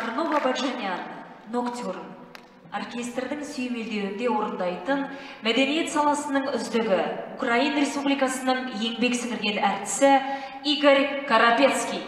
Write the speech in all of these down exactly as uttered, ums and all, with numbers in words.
Арнова Баджанян, Ноктюрн. Оркестрдің сүйемелдеуінде орындайтын мәдениет саласының үздігі, Украин Республикасының еңбек сіңірген әртісі Игорь Карапецкий.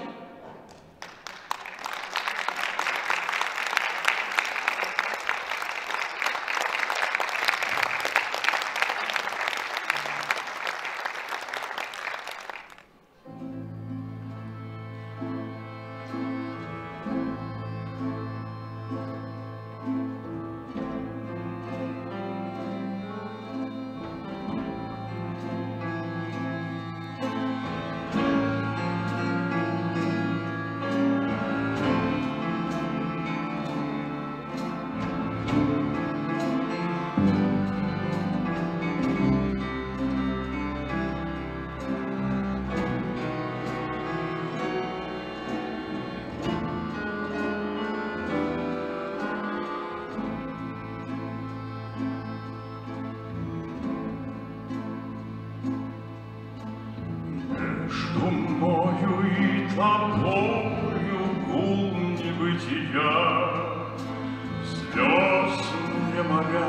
Мною и тобою гул небытия, звездные моря,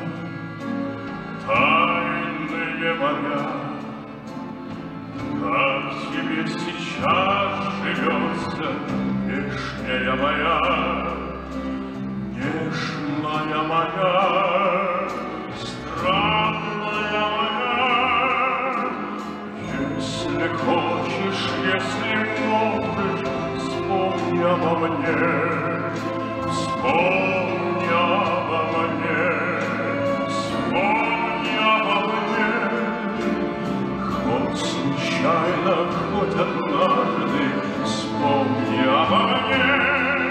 тайные моря. Как тебе сейчас живется, вешняя моя, нежная моя, странная моя? Если хочешь, если можешь, вспомни обо мне, вспомни обо мне, вспомни обо мне. Хоть случайно, хоть однажды, вспомни обо мне.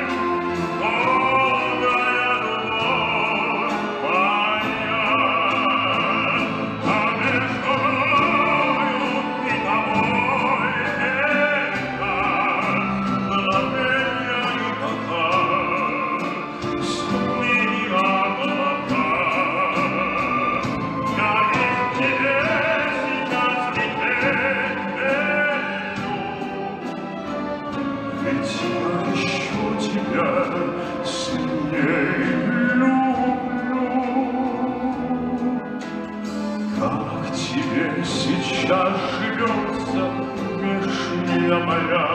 Сейчас живется вешняя моя,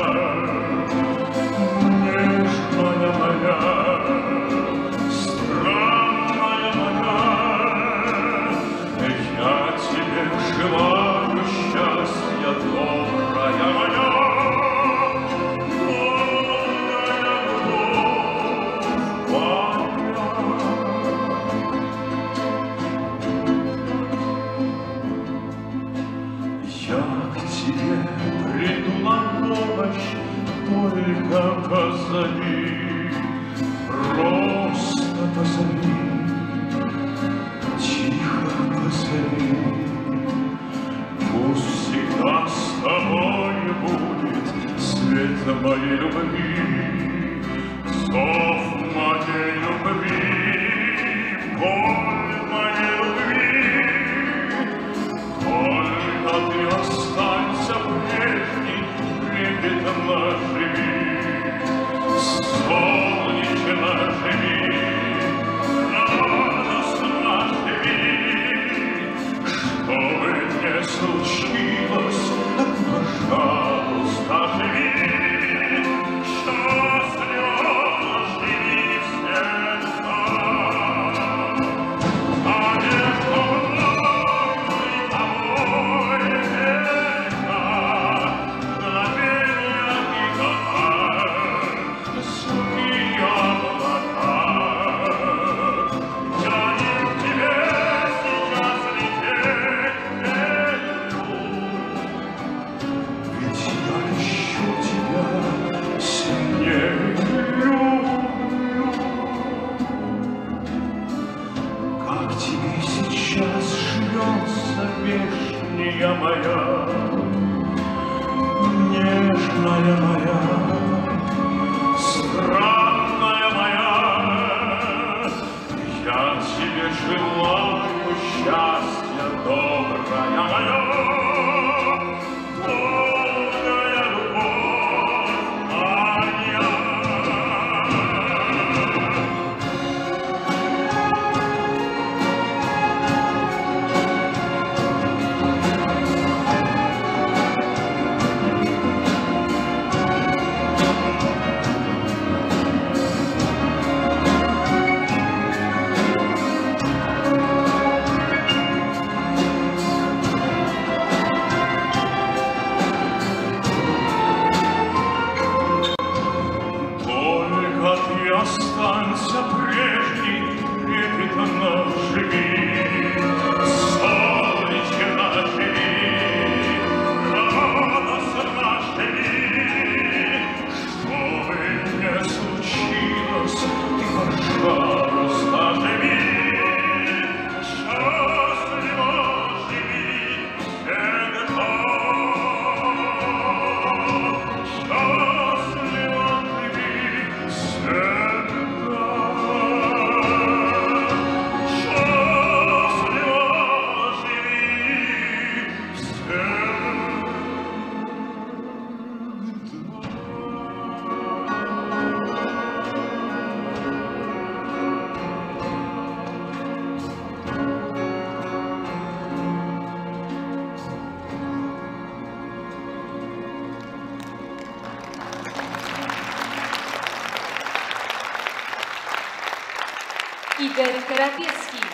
нежная моя, странная моя. Я тебе желаю счастья, добрая моя, полная любовь моя. Я к тебе приду на помощь, только позови, просто позови, тихо позови. Пусть всегда с тобой будет свет моей любви, зов моей любви, боль моей любви. Только ты останься прежней, трепетно живи, солнечно живи, радостно живи. Что бы ни случилось, пожалуйста, живи, счастливо живи всегда. А между мною и тобой века мгновенья и года, сухие облака. Я не к тебе сейчас лететь велю, ведь я ищу тебя сильнее люблю. Как тебе сейчас живется вешняя моя, нежная моя, странная моя? Я тебе желаю счастья, добрая моя, полная любовь моя. Игорь Карапецкий.